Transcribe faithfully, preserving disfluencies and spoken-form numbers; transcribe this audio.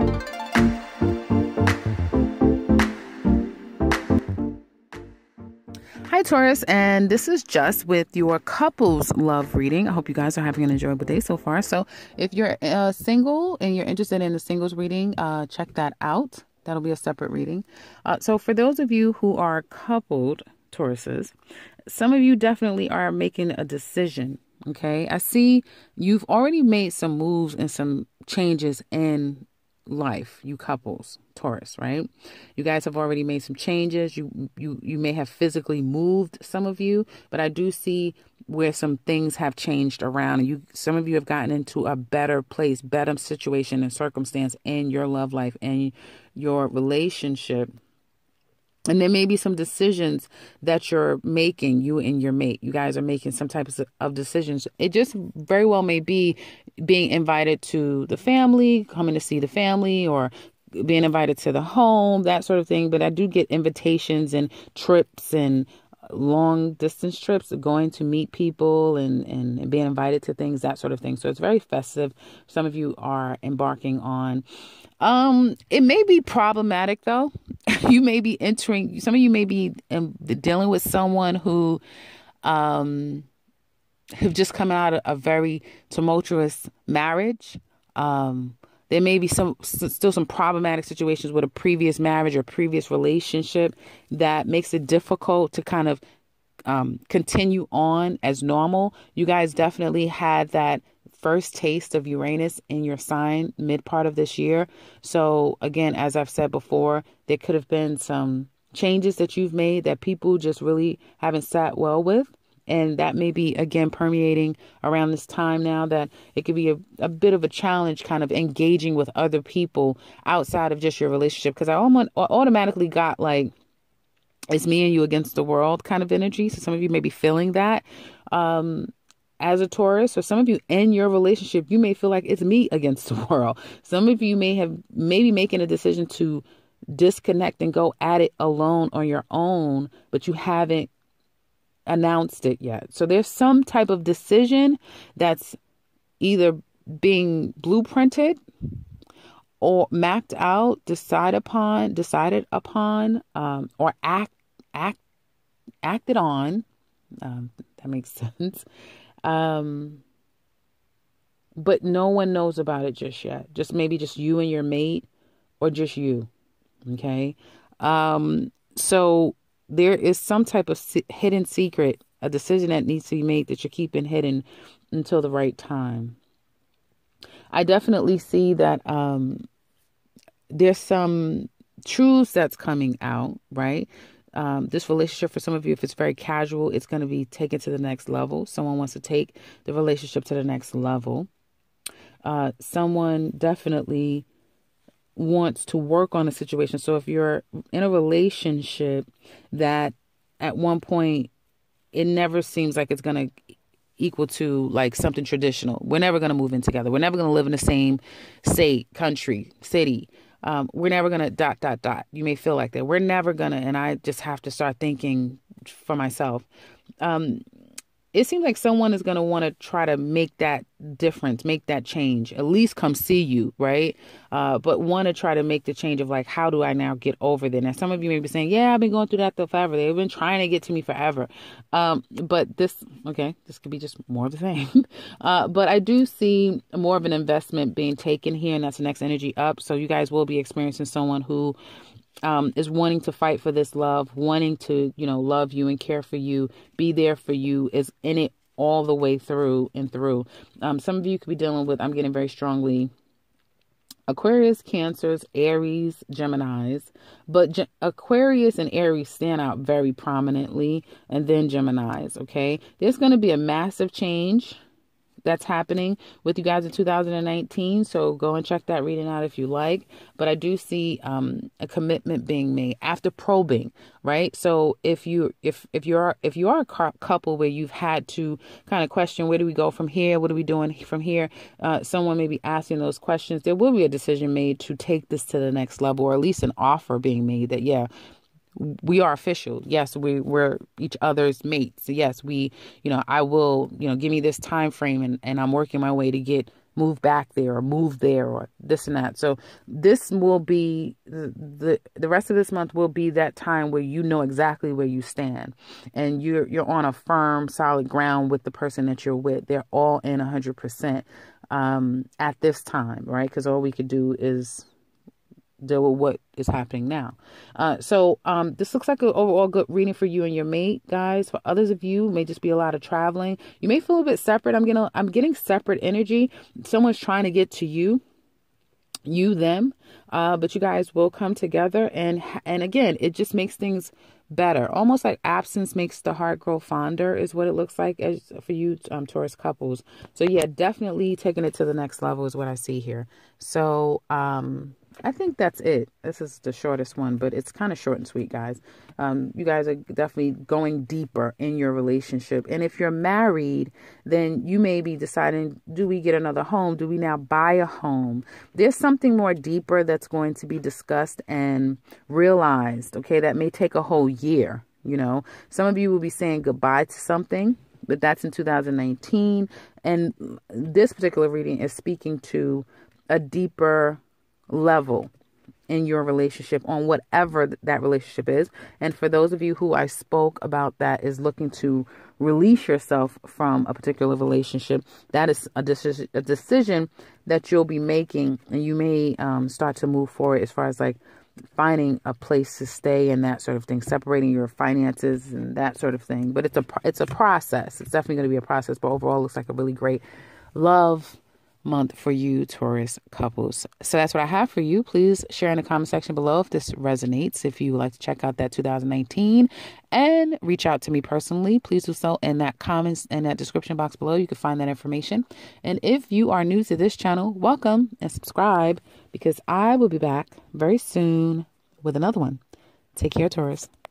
Hi, Taurus, and this is Just with your couples love reading. I hope you guys are having an enjoyable day so far. So if you're uh, single and you're interested in the singles reading, uh, check that out. That'll be a separate reading. Uh, so for those of you who are coupled Tauruses, some of you definitely are making a decision. Okay, I see you've already made some moves and some changes in life, you couples, Taurus, right? You guys have already made some changes. You you you may have physically moved, some of you, but I do see where some things have changed around, and you some of you have gotten into a better place, better situation and circumstance in your love life and your relationship. And there may be some decisions that you're making, you and your mate. You guys are making some types of decisions. It just very well may be being invited to the family, coming to see the family, or being invited to the home, that sort of thing. But I do get invitations and trips and long distance trips, going to meet people and, and, and being invited to things, that sort of thing. So it's very festive. Some of you are embarking on. Um, it may be problematic though. You may be entering, some of you may be um, dealing with someone who, um, have just come out of a very tumultuous marriage. Um, there may be some, still some problematic situations with a previous marriage or previous relationship that makes it difficult to kind of, um, continue on as normal. You guys definitely had that first taste of Uranus in your sign mid part of this year. So again, as I've said before, there could have been some changes that you've made that people just really haven't sat well with. And that may be, again, permeating around this time now, that it could be a, a bit of a challenge kind of engaging with other people outside of just your relationship. Because I almost automatically got like, it's me and you against the world kind of energy. So some of you may be feeling that. Um, As a Taurus, or some of you in your relationship, you may feel like it's me against the world. Some of you may have maybe making a decision to disconnect and go at it alone on your own, but you haven't announced it yet. So there's some type of decision that's either being blueprinted or mapped out, decided upon, decided upon, um, or act, act, acted on. Um, that makes sense. Um, but no one knows about it just yet. Just maybe just you and your mate, or just you. Okay. Um, so there is some type of se- hidden secret, a decision that needs to be made that you're keeping hidden until the right time. I definitely see that, um, there's some truths that's coming out, right? Um, this relationship, for some of you, if it's very casual, it's going to be taken to the next level. Someone wants to take the relationship to the next level. Uh, someone definitely wants to work on a situation. So if you're in a relationship that at one point, it never seems like it's going to equal to like something traditional. We're never going to move in together. We're never going to live in the same state, country, city. Um, we're never going to dot, dot, dot. You may feel like that. We're never going to, and I just have to start thinking for myself. Um, it seems like someone is going to want to try to make that difference, make that change, at least come see you, right? Uh, but want to try to make the change of like, how do I now get over there? Now, some of you may be saying, yeah, I've been going through that though forever. They've been trying to get to me forever. Um, but this, okay, this could be just more of the same. uh, but I do see more of an investment being taken here, and that's the next energy up. So you guys will be experiencing someone who Um, is wanting to fight for this love, wanting to, you know, love you and care for you, be there for you, is in it all the way through and through. Um, some of you could be dealing with, I'm getting very strongly, Aquarius, Cancers, Aries, Geminis, but Ge- Aquarius and Aries stand out very prominently, and then Geminis, okay? There's going to be a massive change that's happening with you guys in two thousand nineteen. So go and check that reading out if you like. But I do see um, a commitment being made after probing, right? So if you if if you're if you are a couple where you've had to kind of question, where do we go from here? What are we doing from here? Uh, someone may be asking those questions. There will be a decision made to take this to the next level, or at least an offer being made that, yeah, we are official. Yes, we, we're each other's mates. Yes, we, you know, I will, you know, give me this time frame, and, and I'm working my way to get move back there or move there or this and that. So this will be the, the the rest of this month will be that time where you know exactly where you stand and you're you're on a firm, solid ground with the person that you're with. They're all in one hundred percent um, at this time, right? Because all we could do is deal with what is happening now. Uh, so um, this looks like an overall good reading for you and your mate, guys. For others of you, it may just be a lot of traveling. You may feel a bit separate. I'm gonna I'm getting separate energy. Someone's trying to get to you, you them, uh, but you guys will come together. And and again, it just makes things better. Almost like absence makes the heart grow fonder is what it looks like as for you um, Taurus couples. So yeah, definitely taking it to the next level is what I see here. So um, I think that's it. This is the shortest one, but it's kind of short and sweet, guys. Um, you guys are definitely going deeper in your relationship. And if you're married, then you may be deciding, do we get another home? Do we now buy a home? There's something more deeper that's going to be discussed and realized, okay, that may take a whole year. You know, some of you will be saying goodbye to something, but that's in two thousand nineteen. And this particular reading is speaking to a deeper level in your relationship on whatever that relationship is. And for those of you who I spoke about that is looking to release yourself from a particular relationship, that is a decision, a decision that you'll be making, and you may um, start to move forward as far as like finding a place to stay and that sort of thing, separating your finances and that sort of thing. But it's a it's a process. It's definitely going to be a process, but overall it looks like a really great love month for you Taurus couples. So that's what I have for you. Please share in the comment section below if this resonates. If you would like to check out that two thousand nineteen and reach out to me personally, please do so in that comments in that description box below. You can find that information. And if you are new to this channel, welcome and subscribe, because I will be back very soon with another one. Take care, Taurus.